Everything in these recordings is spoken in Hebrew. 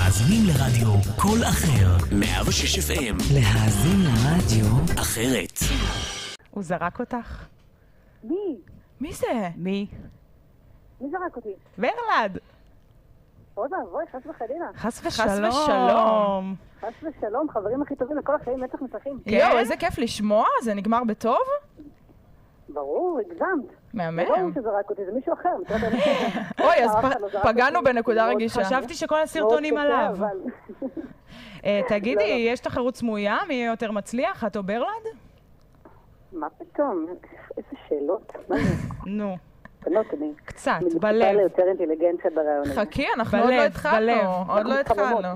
מאזינים לרדיו כל אחר, 106 FM. להאזין לרדיו אחרת. הוא זרק אותך? מי? מי זה? מי? מי זרק אותי? ברלד. עוד אבוי, חס וחלילה. חס ושלום. חס ושלום, חברים הכי טובים לכל החיים, מצח מצחים. יואו, איזה כיף לשמוע, זה נגמר בטוב? ברור, הגזמת. מהמם. זה לא מי שזרק אותי, זה מישהו אחר. אוי, אז פגענו בנקודה רגישה. חשבתי שכל הסרטונים עליו. תגידי, יש תחרות סמויה? מי יותר מצליח? את או ברלד? מה פתאום? איזה שאלות. נו. בנות, אני... קצת, אני בלב. מצפה ליותר אינטליגנציה ברעיון הזה. חכי, אנחנו עוד לא התחלנו. עוד לא התחלנו.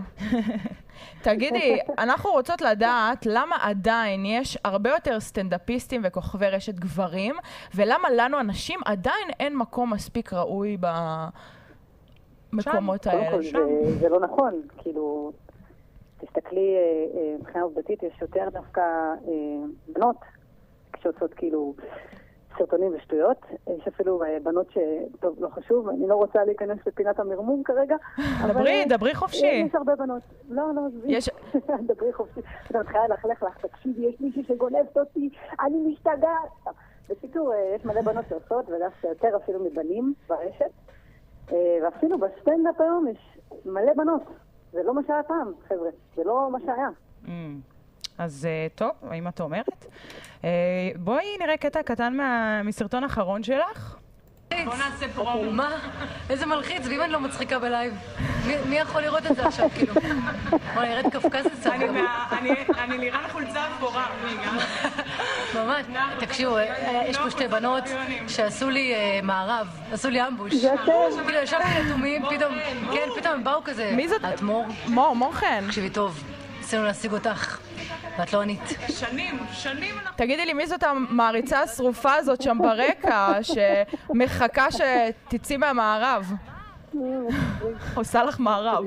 תגידי, אנחנו רוצות לדעת למה עדיין יש הרבה יותר סטנדאפיסטים וכוכבי רשת גברים, ולמה לנו הנשים עדיין אין מקום מספיק ראוי במקומות האלה. קודם כל, זה לא נכון. כאילו, תסתכלי, מבחינה עובדתית, יש יותר דווקא בנות שעושות כאילו סרטונים ושטויות. יש אפילו בנות טוב, לא חשוב, אני לא רוצה להיכנס לפינת המרמום כרגע. דברי חופשי. יש הרבה בנות. לא, דברי חופשי. אתה מתחילה לך, תקשיבי, יש מישהי שגונבת אותי, אני משתגעת. בסיפור, יש מלא בנות שעושות, ודווקא יותר אפילו מבנים ברשת. ואפילו בסטנדאפ היום יש מלא בנות. זה לא מה שהיה פעם, חבר'ה. זה לא מה שהיה. אז טוב, אם את אומרת. בואי נראה קטע קטן מסרטון האחרון שלך. בוא נעשה פרומו. מה? איזה מלחיץ, ואם אני לא מצחיקה בלייב? מי יכול לראות את זה עכשיו, כאילו? בוא נראית קפקז לצד. אני נראה לחולצה אפורה. ממש. תקשיבו, יש פה שתי בנות שעשו לי מערב, עשו לי אמבוש. כאילו, ישבתי לתומים, פתאום הם באו כזה. מי זאת? את מור? מור חן. תקשיבי טוב, ניסינו להשיג אותך. ואת לא ענית. שנים אנחנו... תגידי לי, מי זאת המעריצה השרופה הזאת שם ברקע, שמחכה שתצאי מהמערב? עושה לך מערב.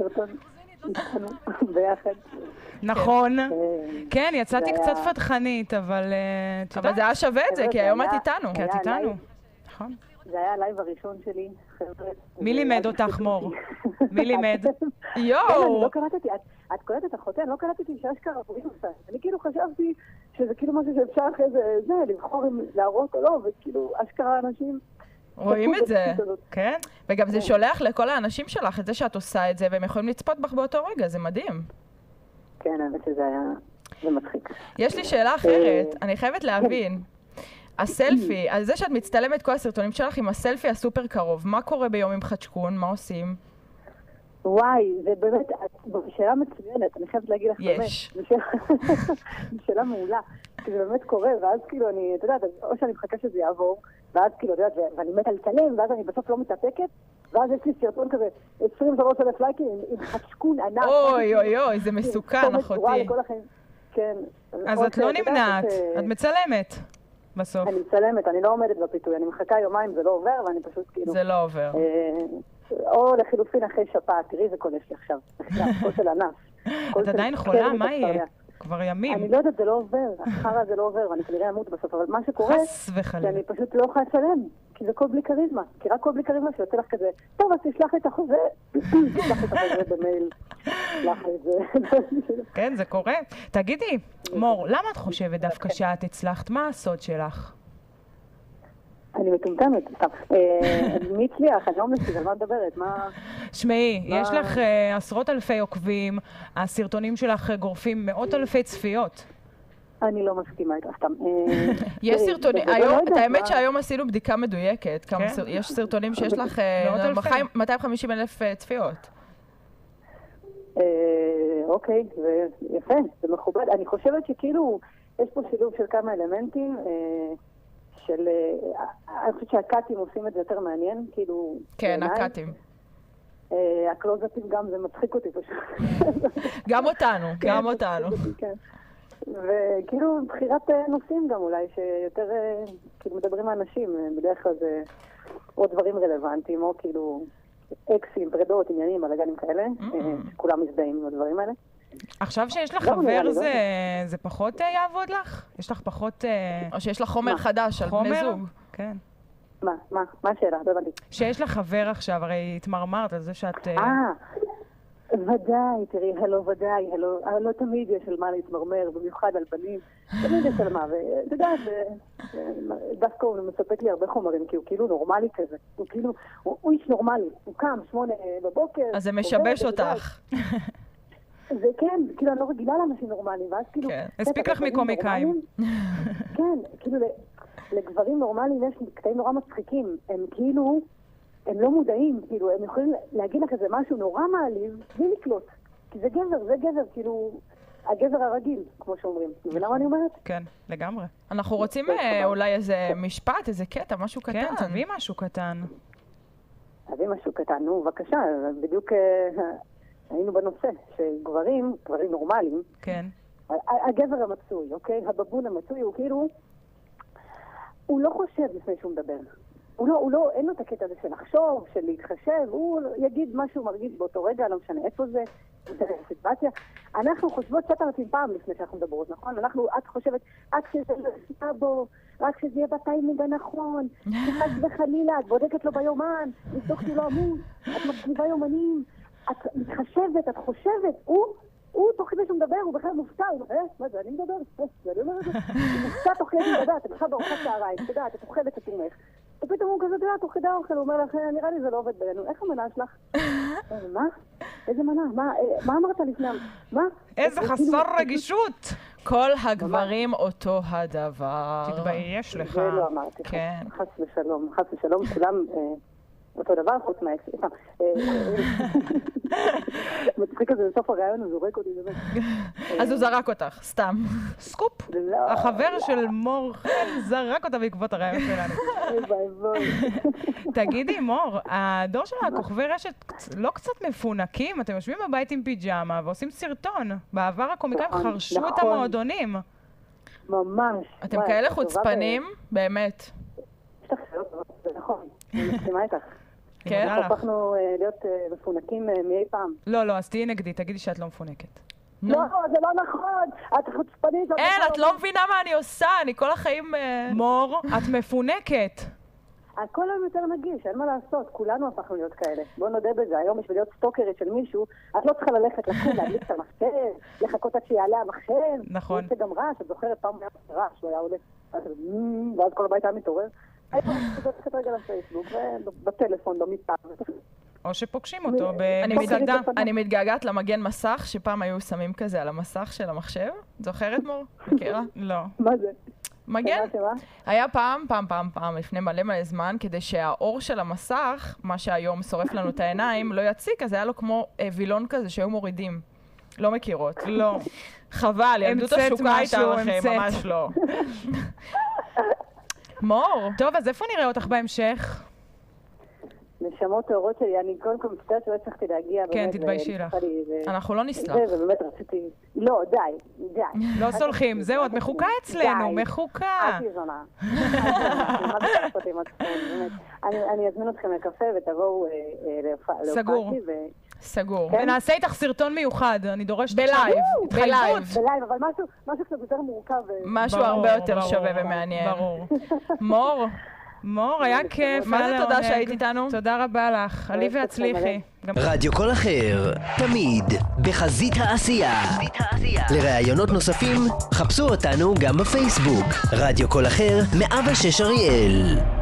ביחד. נכון. כן, יצאתי קצת פתחנית, אבל זה היה שווה את זה, כי היום את איתנו. כי את איתנו. נכון. זה היה הלייב הראשון שלי. מי לימד אותך, מור? מי לימד? יואו! לא קלטתי, את קולטת החותן, לא קלטתי שאשכרה עבורים עושה. אני כאילו חשבתי שזה כאילו משהו שאפשר אחרי זה, לבחור אם להראות או לא, וכאילו אשכרה אנשים... רואים את זה, כן? וגם זה שולח לכל האנשים שלך את זה שאת עושה את זה, והם יכולים לצפות בך באותו רגע, זה מדהים. כן, האמת שזה היה... זה מצחיק. יש לי שאלה אחרת, אני חייבת להבין. הסלפי, על זה שאת מצטלמת כל הסרטונים שלך עם הסלפי הסופר קרוב, מה קורה ביום עם חדשקון? מה עושים? וואי, זה באמת, שאלה מצוינת, אני חייבת להגיד לך באמת. יש. שאלה מעולה, כי זה באמת קורה, ואז כאילו אני, אתה יודעת, או שאני מחכה שזה יעבור, ואז כאילו, אתה יודעת, ואני מת על צלם, ואז אני בסוף לא מתאפקת, ואז יש לי סרטון כזה, 23,000 לייקים עם חדשקון ענק. אוי, זה מסוכן, אחותי. כן. אז את לא נמנעת, את מצלמת. בסוף. אני מצלמת, אני לא עומדת בפיתוי, אני מחכה יומיים, זה לא עובר, ואני פשוט כאילו... זה לא עובר. או לחילופין אחרי שפעת, תראי זה קודש לי עכשיו, כל של ענף. את עדיין חולה? מה יהיה? כבר ימים. אני לא יודעת, זה לא עובר, אחרה זה לא עובר, ואני כנראה אמות בסוף, אבל מה שקורה, שאני פשוט לא יכולה לצלם, כי זה קוד בלי קריזמה, כי רק קוד בלי קריזמה שיוצא לך כזה, טוב, אז תשלח לי את החוזה, תשלח לי את החוזה במייל, תשלח לי את זה. כן, זה קורה. תגידי, מור, למה את חושבת דווקא שאת הצלחת? מה הסוד שלך? אני מטומטמת, סתם. מי הצליח? אני לא מנסים, על מה מדברת? שמעי, יש לך עשרות אלפי עוקבים, הסרטונים שלך גורפים מאות אלפי צפיות. אני לא מסכימה איתך, סתם. יש סרטונים, האמת שהיום עשינו בדיקה מדויקת, יש סרטונים שיש לך 250,000 צפיות. אוקיי, זה יפה, זה מכובד. אני חושבת שכאילו, יש פה שילוב של כמה אלמנטים, אני חושבת שהקאטים עושים את זה יותר מעניין, כאילו... כן, הקאטים. הקלוזאפים גם, זה מצחיק אותי פשוט. גם אותנו. וכאילו בחירת נושאים גם אולי, שיותר כאילו מדברים האנשים, בדרך כלל זה או דברים רלוונטיים, או כאילו אקסים, פרדות, עניינים, אלגנים כאלה, שכולם מזדהים עם הדברים האלה. עכשיו שיש לך חבר זה פחות יעבוד לך? יש לך פחות... או שיש לך חומר חדש על בני זוג? כן. מה השאלה? לא הבנתי. שיש לך חבר עכשיו, הרי התמרמרת על זה שאת... ודאי, תראי, ודאי, לא תמיד יש על מה להתמרמר, במיוחד על בנים, תמיד יש על מה, ואתה יודע, דווקא הוא מספק לי הרבה חומרים, כי הוא כאילו נורמלי כזה, הוא איש נורמלי, הוא קם 8 בבוקר. אז זה משבש אותך. זה כן, כאילו אני לא רגילה לאנשים נורמליים, ואז כאילו... כן, הספיק לך מקומיקאים. כן, כאילו לגברים נורמליים יש קטעים נורא מצחיקים, הם כאילו... הם לא מודעים, כאילו, הם יכולים להגיד לך איזה משהו נורא מעליב, בלי לקלוט. כי זה גבר, כאילו, הגבר הרגיל, כמו שאומרים. ולמה אני אומרת? כן, לגמרי. אנחנו רוצים אולי איזה משפט, איזה קטע, משהו קטן. כן, תביא משהו קטן. נו, בבקשה, בדיוק היינו בנושא, שגברים נורמליים, כן. הגבר המצוי, אוקיי? הבבון המצוי הוא כאילו, הוא לא חושב לפני שהוא מדבר. הוא לא, אין לו את הקטע הזה של לחשוב, של להתחשב, הוא יגיד מה שהוא מרגיש באותו רגע, לא משנה איפה זה, סיטואציה. אנחנו חושבות 9,000 פעם לפני שאנחנו מדברות, נכון? את חושבת, רק שזה לא יפתה בו, רק שזה יהיה בטיימינג הנכון, שחס וחלילה, את בודקת לו ביומן, לבדוק שהוא לא עמוד, את מקליבה יומנים, את מתחשבת, את חושבת, הוא תוך כדי שהוא מדבר, הוא בכלל מופתע, הוא אומר, מה זה, אני מדבר? אני אומר את זה. הוא מופתע תוך כדי שהוא מדבר, אתה בכלל בארוחת צהריים, אתה יודע, אתה תאכל את התומך. ופתאום הוא כזה, אתה יודע, תוך כדי האוכל, הוא אומר לך, נראה לי זה לא עובד בינינו, איך המנה שלך? מה? איזה מנה? מה אמרת לפני? מה? איזה חסר רגישות! כל הגברים אותו הדבר. תתבייש לך. זה לא אמרתי. כן. חס ושלום, כולם... אותו דבר, חוץ מהאקס. מצחיק כזה בסוף הרעיון, הוא זורק אותי. אז הוא זרק אותך, סתם. סקופ. החבר של מור חן זרק אותה בעקבות הרעיון שלנו. תגידי, מור, הדור של הכוכבי רשת לא קצת מפונקים? אתם יושבים בבית עם פיג'מה ועושים סרטון. בעבר הקומיקאים חרשו את המועדונים. ממש. אתם כאלה חוצפנים? באמת. יש לך שאלות, זה נכון. אני מסכימה איתך. כן? אנחנו הפכנו להיות מפונקים מאי פעם. לא, אז תהיי נגדי, תגידי שאת לא מפונקת. לא, זה לא נכון! את חוצפנית. אין, את לא מבינה מה אני עושה, אני כל החיים... מור, את מפונקת. הכל היום יותר נגיש, אין מה לעשות, כולנו הפכנו להיות כאלה. בואו נודה בזה, היום יש להיות סטוקרית של מישהו, את לא צריכה ללכת לקום, להדליק את המחשב, לחכות עד שיעלה המחשב. נכון. זה גם רעש, את זוכרת פעם היה רעש, הוא היה עולה, ואז כל הבית היה מתעורר. הייתי חוזרת רגע לפייסבוק, ובטלפון, במיטה. או שפוגשים אותו במסעדה. אני מתגעגעת למגן מסך, שפעם היו שמים כזה על המסך של המחשב. זוכרת, מור? מכירה? לא. מה זה? מגן? היה פעם, לפני מלא זמן, כדי שהאור של המסך, מה שהיום שורף לנו את העיניים, לא יציק, אז היה לו כמו וילון כזה שהיו מורידים. לא מכירות. לא. חבל, ילדות השוקה הייתה לכם, ממש לא. מור. טוב, אז איפה נראה אותך בהמשך? נשמות האורות שלי, אני קודם כל מצטערת שלא הצלחתי להגיע. כן, תתביישי לך. אנחנו לא נסלח. ובאמת רציתי... לא, די. לא סולחים, זהו, את מחוקה אצלנו, מחוקה. אל תזונה. אני אזמין אתכם לקפה ותבואו להופעתי. סגור. ונעשה איתך סרטון מיוחד, אני דורשת בלייב. בלייב, אבל משהו קצת יותר מורכב. משהו הרבה יותר שווה ומעניין. ברור. מור, היה כיף. מה זה תודה שהיית איתנו? תודה רבה לך. עלי והצליחי. רדיו כל אחר, תמיד בחזית העשייה. לראיונות נוספים, חפשו אותנו גם בפייסבוק. רדיו כל אחר, 106 אריאל.